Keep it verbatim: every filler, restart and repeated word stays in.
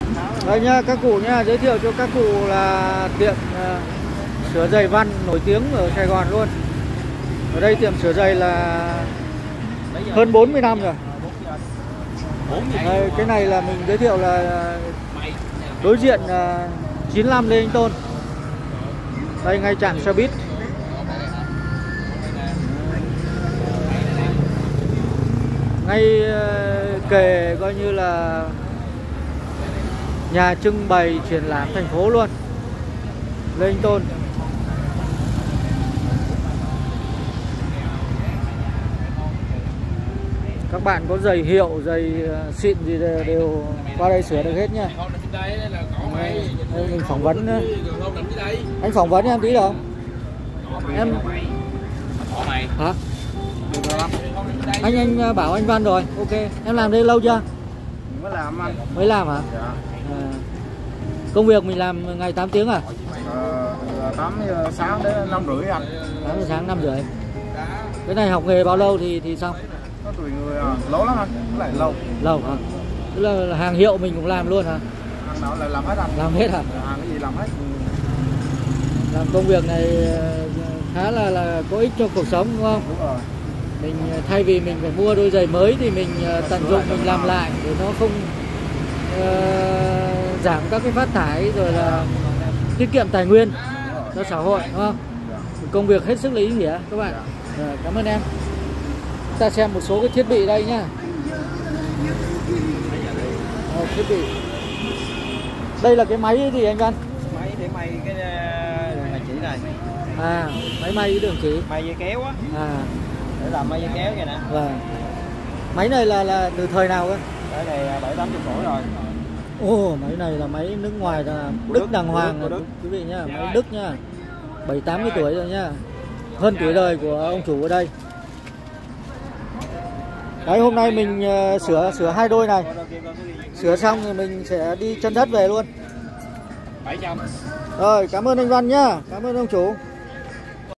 Đây nhá các cụ nhá, giới thiệu cho các cụ là tiệm uh, sửa giày Văn nổi tiếng ở Sài Gòn luôn. Ở đây tiệm sửa giày là hơn bốn mươi năm rồi. Đây, cái này là mình giới thiệu là đối diện uh, chín lăm Lê Anh Tôn. Đây ngay trạm xe buýt. Ngay uh, kề coi như là nhà trưng bày triển lãm thành phố luôn, Lê Anh Tôn. Các bạn có giày hiệu, giày xịn gì đều qua đây sửa được hết nha. Đây, mình phỏng vấn nữa. Anh phỏng vấn em tí được không? Em hả? Anh anh bảo anh Văn rồi. Ok. Em làm đây lâu chưa? Mới làm anh. Mới làm hả? Dạ. À, công việc mình làm ngày tám tiếng à? Ờ, tám giờ sáng đến năm rưỡi anh. tám giờ sáng năm rưỡi. Cái này học nghề bao lâu thì thì xong? Có tùy người à, lâu lắm anh, lại lâu. Lâu hả? Tức là, là hàng hiệu mình cũng làm luôn hả? Hàng nào lại làm hết anh. Làm hết hả? Hàng cái gì làm hết. Làm công việc này khá là là có ích cho cuộc sống đúng không? Đúng rồi. Mình thay vì mình phải mua đôi giày mới thì mình tận dụng mình làm lại để nó không uh, giảm các cái phát thải, rồi là tiết kiệm tài nguyên cho xã hội đúng không? Công việc hết sức là ý nghĩa các bạn. Rồi, cảm ơn em. Chúng ta xem một số cái thiết bị đây nhá. Rồi, thiết bị. Đây là cái máy gì anh Văn? Máy để may cái đường chỉ này. À, máy may cái đường chỉ. May dây kéo á. À, để làm may dây kéo vậy nè. Vâng. Máy này là là từ thời nào cơ? Cái này bảy tám chục tuổi rồi. Ồ, máy này là máy nước ngoài là Đức, Đức đàng hoàng của Đức. Quý vị nhá, máy Đức nhá. bảy tám mươi tuổi rồi nhá. Hơn tuổi đời của ông chủ ở đây. Đấy, hôm nay mình uh, sửa sửa hai đôi này. Sửa xong thì mình sẽ đi chân đất về luôn. bảy trăm. Rồi, cảm ơn anh Văn nhá. Cảm ơn ông chủ.